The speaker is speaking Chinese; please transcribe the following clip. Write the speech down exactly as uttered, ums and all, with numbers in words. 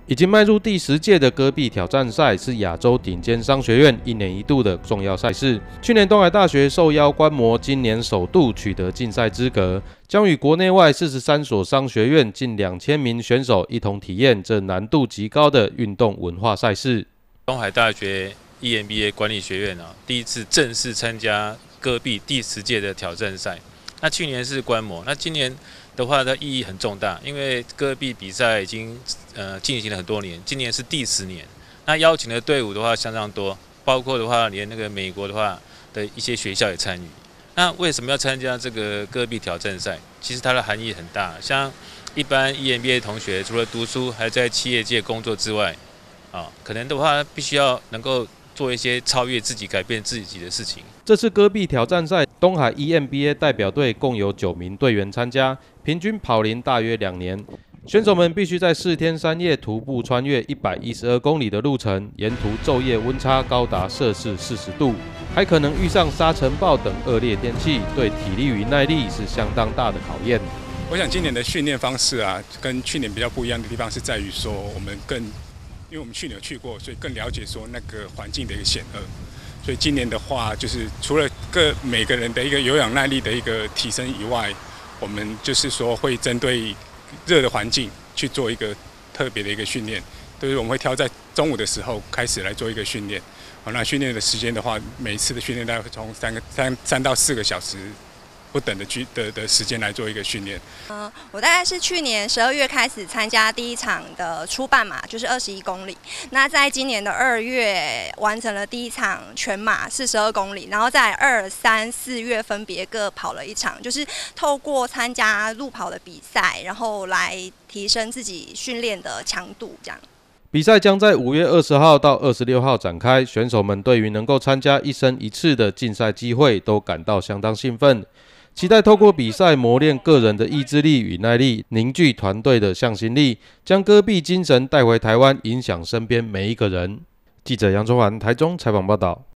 已经迈入第十届的戈壁挑战赛是亚洲顶尖商学院一年一度的重要赛事。去年东海大学受邀观摩，今年首度取得竞赛资格，将与国内外四十三所商学院近两千名选手一同体验这难度极高的运动文化赛事。 东海大学 E M B A 管理学院啊，第一次正式参加戈壁第十届的挑战赛。那去年是观摩，那今年的话，它意义很重大，因为戈壁比赛已经呃进行了很多年，今年是第十年。那邀请的队伍的话相当多，包括的话连那个美国的话的一些学校也参与。那为什么要参加这个戈壁挑战赛？其实它的含义很大，像一般 E M B A 同学除了读书，还在企业界工作之外，啊，可能的话必须要能够做一些超越自己、改变自己的事情。 这次戈壁挑战赛，东海 E M B A 代表队共有九名队员参加，平均跑龄大约两年。选手们必须在四天三夜徒步穿越一百一十二公里的路程，沿途昼夜温差高达摄氏四十度，还可能遇上沙尘暴等恶劣天气，对体力与耐力是相当大的考验。 我想今年的训练方式啊，跟去年比较不一样的地方是在于说，我们更因为我们去年有去过，所以更了解说那个环境的一个险恶。所以今年的话，就是除了各每个人的一个有氧耐力的一个提升以外，我们就是说会针对热的环境去做一个特别的一个训练，就是我们会挑在中午的时候开始来做一个训练。好，那训练的时间的话，每一次的训练大概会从三个三三到四个小时不等的去的的时间来做一个训练。 嗯，我大概是去年十二月开始参加第一场的初半马，就是二十一公里。那在今年的二月完成了第一场全马四十二公里，然后在二、三、四月分别各跑了一场，就是透过参加路跑的比赛，然后来提升自己训练的强度，这样。 比赛将在五月二十号到二十六号展开，选手们对于能够参加一生一次的竞赛机会都感到相当兴奋。期待透过比赛磨练个人的意志力与耐力，凝聚团队的向心力，将戈壁精神带回台湾，影响身边每一个人。记者杨中环台中采访报道。